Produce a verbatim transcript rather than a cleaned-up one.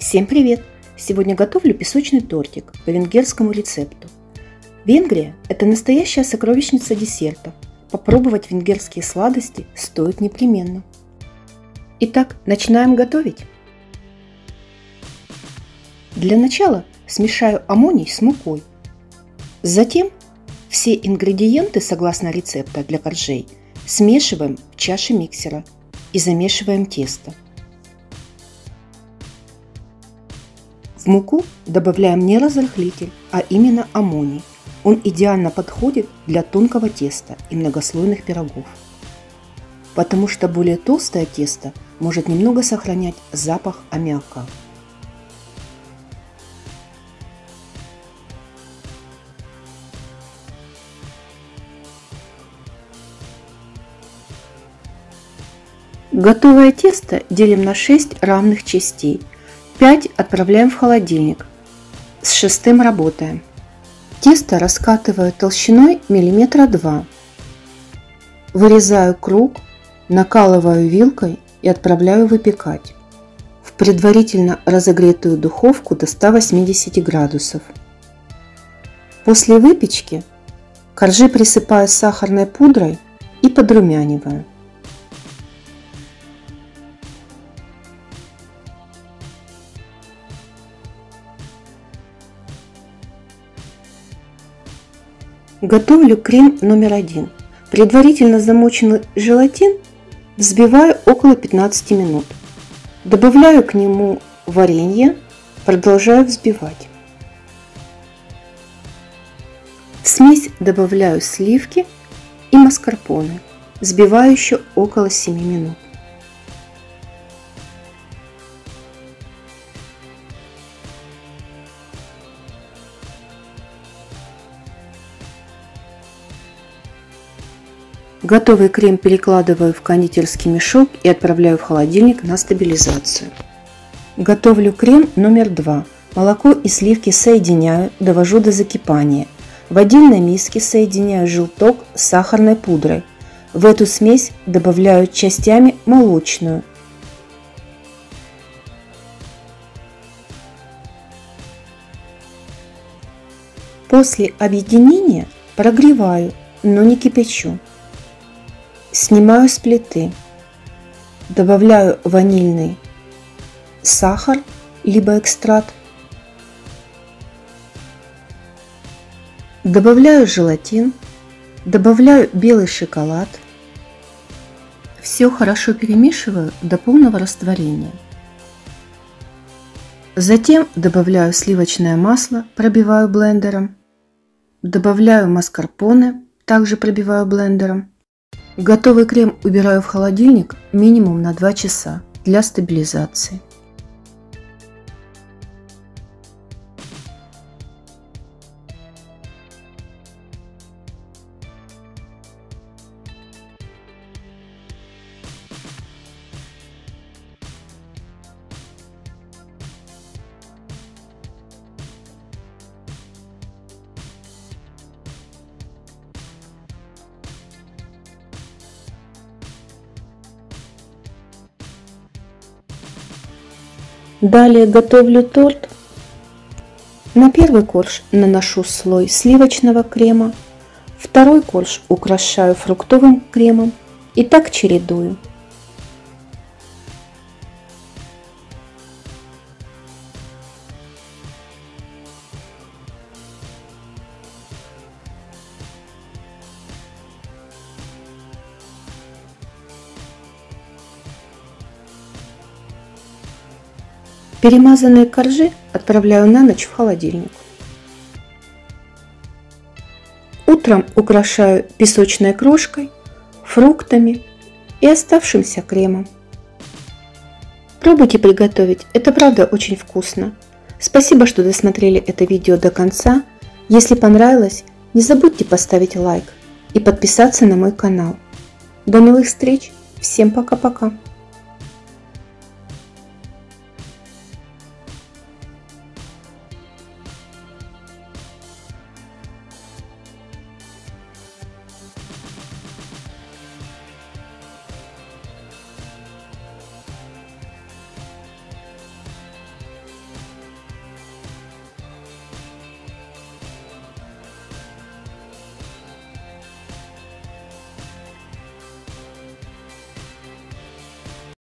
Всем привет! Сегодня готовлю песочный тортик по венгерскому рецепту. Венгрия – это настоящая сокровищница десертов. Попробовать венгерские сладости стоит непременно. Итак, начинаем готовить. Для начала смешаю аммоний с мукой. Затем все ингредиенты, согласно рецепта для коржей, смешиваем в чаше миксера и замешиваем тесто. В муку добавляем не разрыхлитель, а именно аммоний. Он идеально подходит для тонкого теста и многослойных пирогов, потому что более толстое тесто может немного сохранять запах аммиака. Готовое тесто делим на шесть равных частей. пять отправляем в холодильник. С шестым работаем. Тесто раскатываю толщиной миллиметра два. Вырезаю круг, накалываю вилкой и отправляю выпекать в предварительно разогретую духовку до ста восьмидесяти градусов. После выпечки коржи присыпаю сахарной пудрой и подрумяниваю. Готовлю крем номер один. Предварительно замоченный желатин взбиваю около пятнадцати минут. Добавляю к нему варенье, продолжаю взбивать. В смесь добавляю сливки и маскарпоне. Взбиваю еще около семи минут. Готовый крем перекладываю в кондитерский мешок и отправляю в холодильник на стабилизацию. Готовлю крем номер два. Молоко и сливки соединяю, довожу до закипания. В отдельной миске соединяю желток с сахарной пудрой. В эту смесь добавляю частями молочную. После объединения прогреваю, но не кипячу. Снимаю с плиты, добавляю ванильный сахар, либо экстракт, добавляю желатин, добавляю белый шоколад. Все хорошо перемешиваю до полного растворения. Затем добавляю сливочное масло, пробиваю блендером, добавляю маскарпоне, также пробиваю блендером. Готовый крем убираю в холодильник минимум на два часа для стабилизации. Далее готовлю торт. На первый корж наношу слой сливочного крема, второй корж украшаю фруктовым кремом и так чередую. Перемазанные коржи отправляю на ночь в холодильник. Утром украшаю песочной крошкой, фруктами и оставшимся кремом. Пробуйте приготовить, это правда очень вкусно. Спасибо, что досмотрели это видео до конца. Если понравилось, не забудьте поставить лайк и подписаться на мой канал. До новых встреч, всем пока-пока!